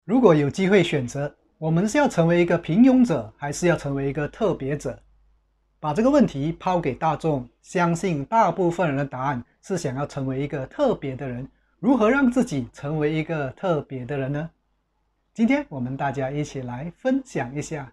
如果有机会选择，我们是要成为一个平庸者，还是要成为一个特别者？把这个问题抛给大众，相信大部分人的答案是想要成为一个特别的人。如何让自己成为一个特别的人呢？今天我们大家一起来分享一下。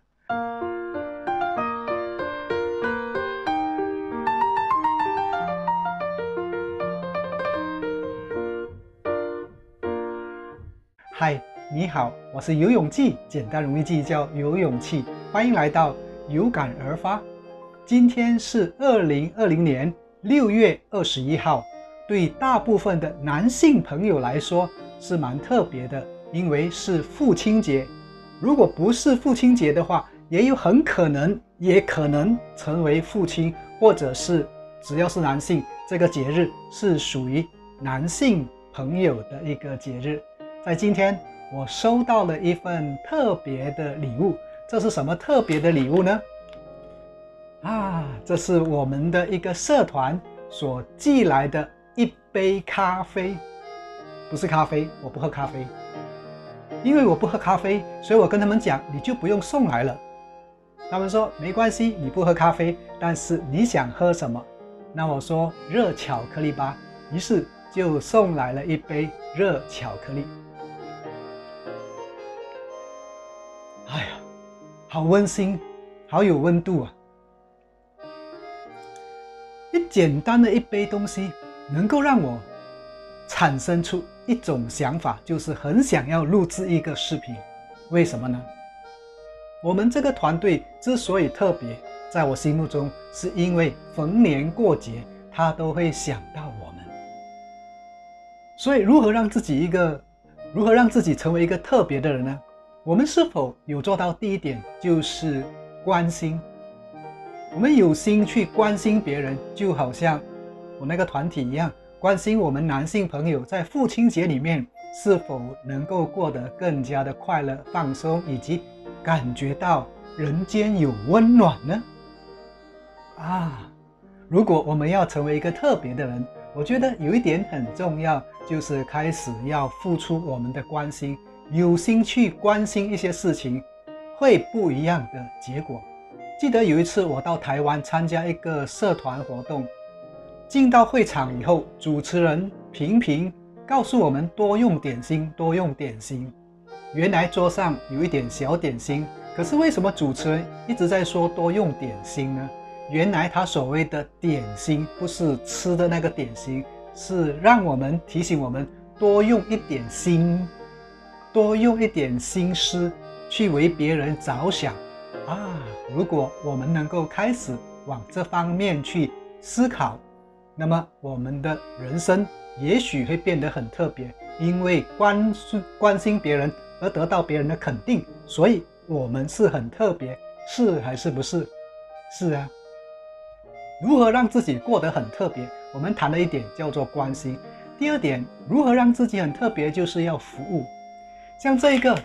嗨，你好，我是游泳记，简单容易记叫游泳气，欢迎来到有感而发。今天是2020年6月21号，对大部分的男性朋友来说是蛮特别的，因为是父亲节。如果不是父亲节的话，也可能成为父亲，或者是只要是男性，这个节日是属于男性朋友的一个节日。在今天，我收到了一份特别的礼物。这是什么特别的礼物呢？这是我们的一个社团所寄来的一杯咖啡。不是咖啡，我不喝咖啡。因为我不喝咖啡，所以我跟他们讲，你就不用送来了。他们说没关系，你不喝咖啡，但是你想喝什么？那我说热巧克力吧。于是就送来了一杯热巧克力。好温馨，好有温度啊！简单的一杯东西，能够让我产生出一种想法，就是很想要录制一个视频。为什么呢？我们这个团队之所以特别，在我心目中是因为逢年过节，他都会想到我们。所以如何让自己成为一个特别的人呢？我们是否有做到第一点，就是关心？我们有心去关心别人，就好像我那个团体一样，关心我们男性朋友在父亲节里面是否能够过得更加的快乐、放松，以及感觉到人间有温暖呢？如果我们要成为一个特别的人，我觉得有一点很重要，就是开始要付出我们的关心。有心去关心一些事情，会不一样的结果。记得有一次我到台湾参加一个社团活动，进到会场以后，主持人频频告诉我们多用点心，多用点心。原来桌上有一点小点心，可是为什么主持人一直在说多用点心呢？原来他所谓的点心不是吃的那个点心，是让我们提醒我们多用一点心，多用一点心思去为别人着想。如果我们能够开始往这方面去思考，那么我们的人生也许会变得很特别。因为关心别人而得到别人的肯定，所以我们是很特别，是还是不是？是啊。如何让自己过得很特别？我们谈了一点叫做关心。第二点，如何让自己很特别，就是要服务。像这个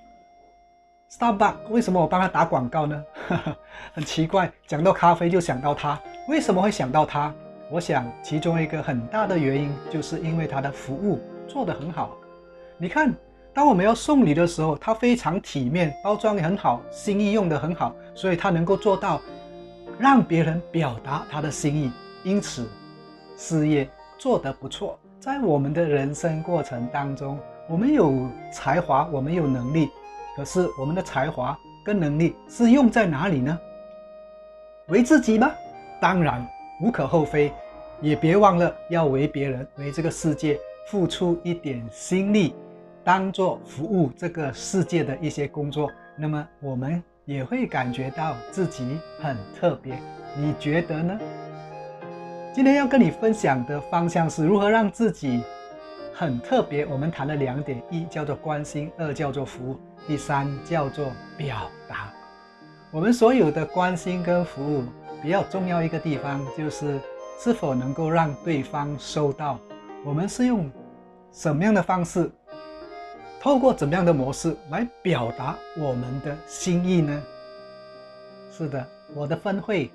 Starbucks， 为什么我帮他打广告呢？很奇怪，讲到咖啡就想到他。为什么会想到他？我想其中一个很大的原因，就是因为他的服务做得很好。你看，当我们要送礼的时候，他非常体面，包装也很好，心意用得很好，所以他能够做到让别人表达他的心意，因此事业做得不错。在我们的人生过程当中，我们有才华，我们有能力，可是我们的才华跟能力是用在哪里呢？为自己吗？当然无可厚非，也别忘了要为别人、为这个世界付出一点心力，当作服务这个世界的一些工作，那么我们也会感觉到自己很特别。你觉得呢？今天要跟你分享的方向是如何让自己很特别。我们谈了2点，一叫做关心，二叫做服务，第三叫做表达。我们所有的关心跟服务比较重要一个地方，就是是否能够让对方收到。我们是用什么样的方式，透过怎么样的模式来表达我们的心意呢？是的，我的分会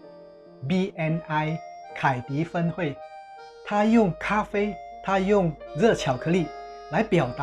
BNI 凯迪分会，他用咖啡，他用热巧克力来表达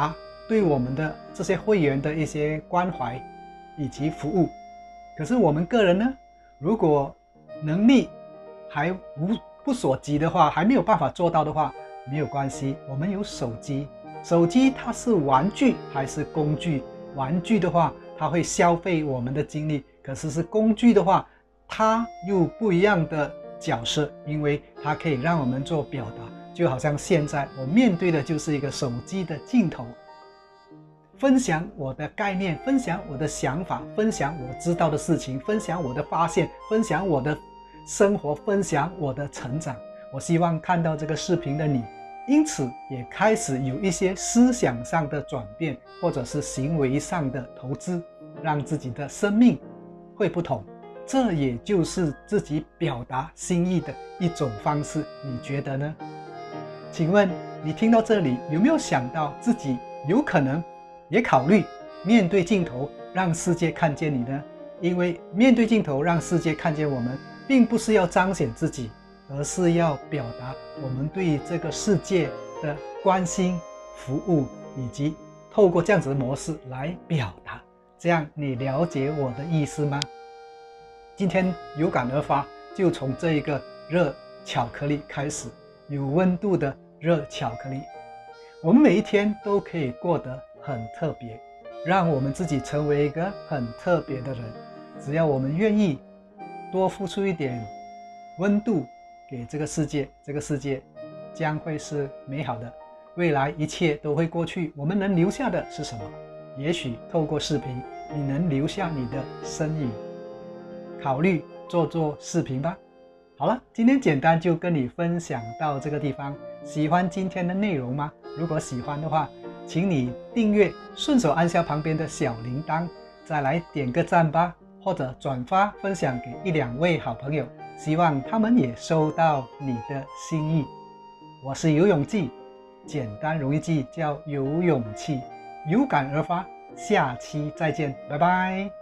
对我们的这些会员的一些关怀以及服务。可是我们个人呢，如果能力还不所及的话，还没有办法做到的话，没有关系，我们有手机。手机它是玩具还是工具？玩具的话，它会消费我们的精力，可是工具的话，它又不一样的角色，因为它可以让我们做表达。就好像现在我面对的就是一个手机的镜头，分享我的概念，分享我的想法，分享我知道的事情，分享我的发现，分享我的生活，分享我的成长。我希望看到这个视频的你，因此也开始有一些思想上的转变，或者是行为上的投资，让自己的生命会不同。这也就是自己表达心意的一种方式，你觉得呢？请问你听到这里有没有想到自己有可能也考虑面对镜头让世界看见你呢？因为面对镜头让世界看见我们，并不是要彰显自己，而是要表达我们对这个世界的关心、服务，以及透过这样子的模式来表达。这样你了解我的意思吗？今天有感而发，就从这一个热巧克力开始，有温度的热巧克力。我们每一天都可以过得很特别，让我们自己成为一个很特别的人。只要我们愿意多付出一点温度给这个世界，这个世界将会是美好的。未来一切都会过去，我们能留下的是什么？也许透过视频，你能留下你的身影。考虑做视频吧。好了，今天简单就跟你分享到这个地方。喜欢今天的内容吗？如果喜欢的话，请你订阅，顺手按下旁边的小铃铛，再来点个赞吧，或者转发分享给一两位好朋友，希望他们也收到你的心意。我是游泳记，简单容易记，叫有勇气，有感而发。下期再见，拜拜。